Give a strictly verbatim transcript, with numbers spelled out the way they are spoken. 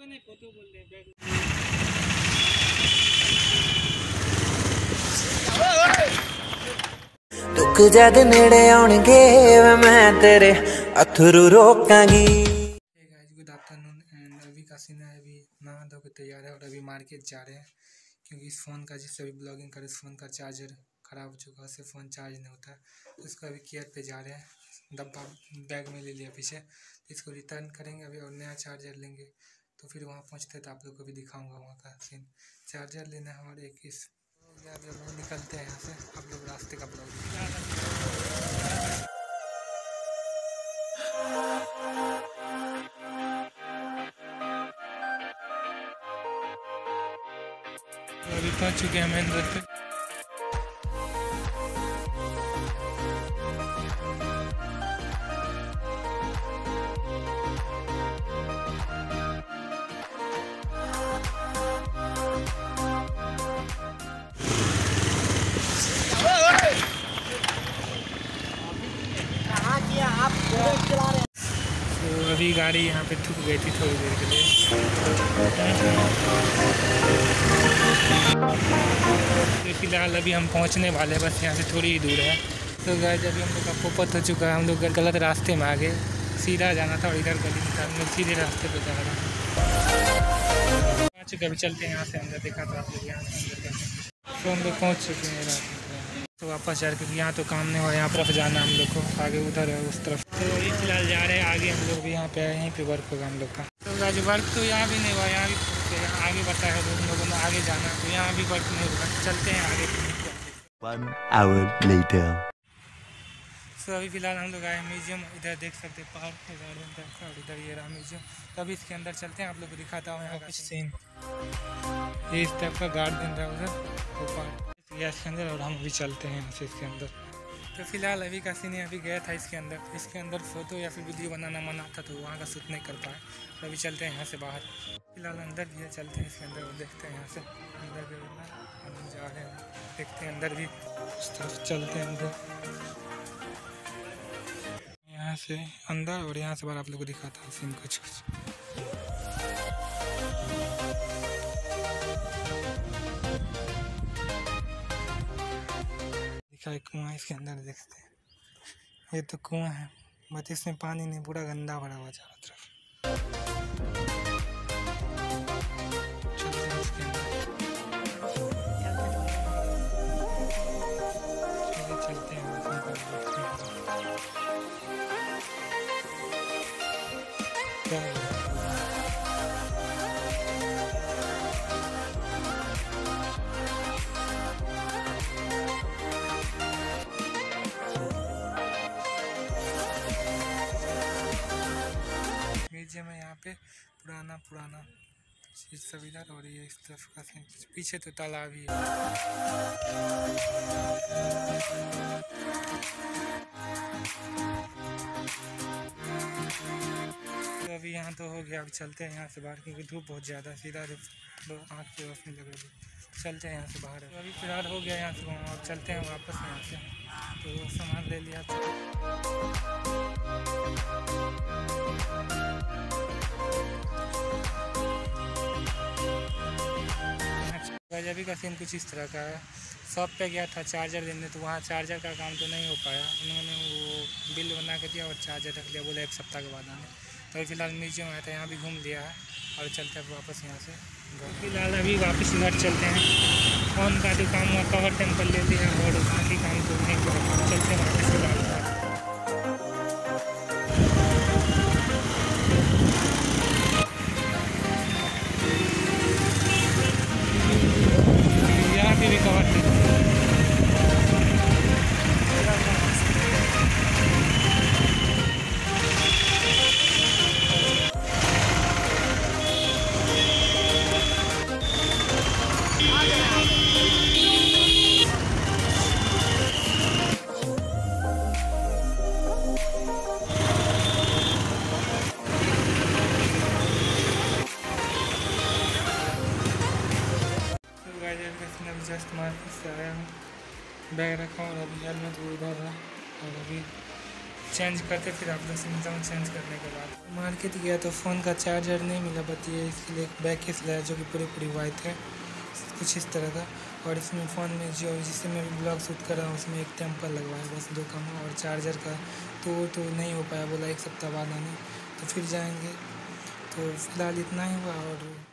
दुख जद नेड़े आउणगे मैं तेरे अथरू रोकांगी। गुड आफ्टरनून एंड अभी का सीन है, अभी नहा धो के तैयार है और अभी मार्केट जा रहे हैं क्योंकि इस फ़ोन का जिससे अभी ब्लॉगिंग करे इस फ़ोन का चार्जर ख़राब हो चुका है, उससे फ़ोन चार्ज नहीं होता। तो इसको अभी केयर पे जा रहे हैं, डब्बा बैग में ले लिया पीछे, इसको रिटर्न करेंगे अभी और नया चार्जर लेंगे। तो फिर वहाँ पहुँचते तो आप लोग को भी दिखाऊंगा वहाँ का सीन। चार्जर लेना है और एक इस जब लोग निकलते हैं यहाँ से, आप लोग रास्ते का ब्लॉग। अभी पहुँच चुके हैं मेन रोड पे। तो अभी गाड़ी यहाँ पे थूक गई थी थोड़ी देर के लिए। तो फिलहाल अभी हम पहुँचने वाले हैं, बस यहाँ से थोड़ी ही दूर है। तो गाइस अभी हम लोग का पोपट हो चुका है, हम लोग गलत रास्ते में आ गए, सीधा जाना था और इधर गली निकाल हम लोग सीधे रास्ते पे जा रहे हैं। पहुँच चुके अभी चलते हैं यहाँ से अंदर, देखा तो आप लोग यहाँ से अंदर। तो हम लोग पहुँच चुके हैं रास्ते, तो वापस जा क्योंकि यहाँ तो काम नहीं हुआ, यहाँ तरफ जाना हम लोग को, आगे उधर है उस तरफ। तो अभी फिलहाल जा रहे हैं आगे, हम लोग भी यहाँ पे आए, यहीं पे वर्क होगा हम लोग का। तो आज वर्क तो यहाँ भी नहीं हुआ, यहाँ भी यहाँ आगे बताया है लोग लोगों ने आगे जाना, तो यहाँ भी वर्क नहीं होगा, चलते हैं आगे। One hour later. तो अभी फिलहाल हम लोग आए म्यूजियम, इधर देख सकते हैं पार्क है गार्डन टाइप का, और इधर ये रहा म्यूजियम। तो अभी इसके अंदर चलते हैं, आप लोग को दिखाता हूँ यहाँ कुछ सीन। ये इस टाइप का गार्डन था उधर, वो पार्क इसके अंदर, और हम भी चलते हैं यहाँ से इसके अंदर। तो फिलहाल अभी का सीन अभी गया था इसके अंदर, इसके अंदर फ़ोटो या फिर वीडियो बनाना मना था तो वहाँ का शूट नहीं कर पाए। तो अभी चलते हैं यहाँ से बाहर, फिलहाल अंदर भी है, चलते हैं इसके अंदर और देखते हैं यहाँ से अंदर भी हम जा रहे हैं, देखते हैं अंदर भी उस तरफ चलते हैं अंदर, यहाँ से अंदर और यहाँ से बाहर आप लोग को दिखाता हूँ सीन कुछ कुछ। दिखा एक कुआं इसके अंदर देखते हैं, ये तो कुआं है बट इसमें पानी नहीं, पूरा गंदा भरा हुआ चारों तरफ। चलते हैं इसके अंदर, चलते हैं क्या म्यूजियम है यहाँ पे, पुराना पुराना चीज़ सब इधर, और ये इस तरफ का पीछे तो तालाब ही है। तो अभी यहाँ तो हो गया, अब चलते हैं यहाँ से बाहर क्योंकि धूप बहुत ज़्यादा, सीधा आँख की रोशनी लग रही है। चलते हैं यहाँ से बाहर, तो अभी फिलहाल हो गया यहाँ से, और चलते हैं वापस यहाँ से। तो सामान ले लिया था। अभी का सीन कुछ इस तरह का है, शॉप पे गया था चार्जर लेने, तो वहाँ चार्जर का काम तो नहीं हो पाया, उन्होंने वो बिल बना के दिया और चार्जर रख लिया, बोले एक सप्ताह के बाद आने। तो फिलहाल म्यूजियम आया था, यहाँ भी घूम लिया है और चलते हैं वापस यहाँ से। फिलहाल अभी वापस घर चलते हैं, फ़ोन का जो काम हुआ कवर टेम्पल ले लिया और बाकी काम तो नहीं कर, चलते हैं वापस फिलहाल। यहाँ पे भी कवर टेम्पल जस्ट मार्केट से आया हूँ, बैग रखा और अभी हेलमेट वो उधर है, और अभी चेंज करते फिर आप लोग से मिलता हूँ चेंज करने के बाद। मार्केट गया तो फ़ोन का चार्जर नहीं मिला, बताइए। इसके लिए एक बैक केस लाया जो कि पूरी पूरी वाइट है, कुछ इस तरह का। और इसमें फ़ोन में जो जिससे मैं ब्लॉग शूट कर रहा हूँ उसमें एक टेम्पर लगवाया, बस दो काम। और चार्जर का तो तो नहीं हो पाया, बोला एक सप्ताह बाद आने, तो फिर जाएंगे। तो फिलहाल इतना ही हुआ। और